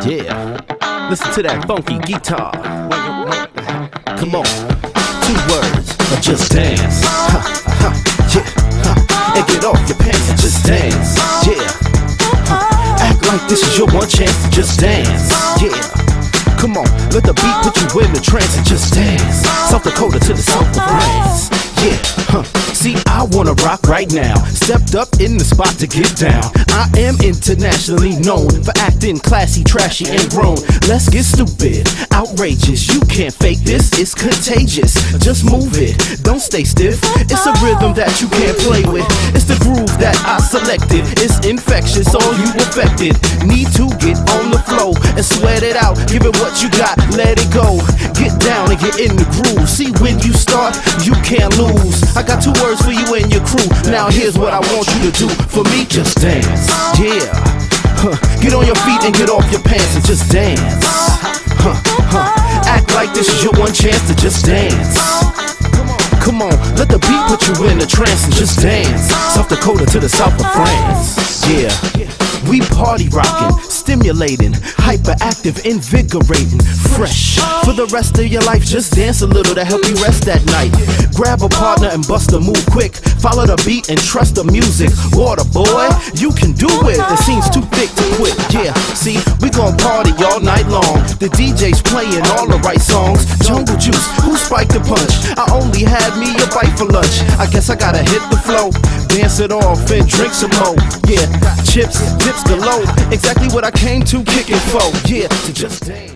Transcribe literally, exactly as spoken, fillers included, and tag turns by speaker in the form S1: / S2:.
S1: Yeah, listen to that funky guitar. Come on, two words, or just dance. Ha, ha, yeah, ha. And get off your pants and just dance. Yeah, ha. Act like this is your one chance to just dance. Yeah, come on, let the beat put you in the trance and just dance. South Dakota to the south of France. Yeah, huh. See, I wanna rock right now. Stepped up in the spot to get down. I am internationally known for acting classy, trashy, and grown. Let's get stupid, outrageous. You can't fake this, it's contagious. Just move it, don't stay stiff. It's a rhythm that you can't play with. It's the groove that I selected. It's infectious, all you affected. Need to get on the flow and sweat it out. Give it what you got, let it go. Get down and get in the groove. See, when you start, you can't lose. I got two words for you and your crew. Now here's what I want you to do. For me, just dance. Yeah, huh. Get on your feet and get off your pants and just dance. Huh, huh. Act like this is your one chance to just dance. Come on, let the beat put you in a trance and just dance. South Dakota to the south of France. Yeah, we party rocking, stimulating, hyperactive, invigorating, fresh. For the rest of your life, just dance a little to help you rest that night. Grab a partner and bust a move quick. Follow the beat and trust the music. Water boy, you can do it. The scene's too thick to quit. Yeah, see, we gon' party all night long. The D J's playing all the right songs. Jungle Juice, who spiked the punch? I only had me a bite for lunch. I guess I gotta hit the flow, dance it off and drink some more. Yeah, chips, dips galore. Exactly what I came to kicking for. Yeah, to just dance.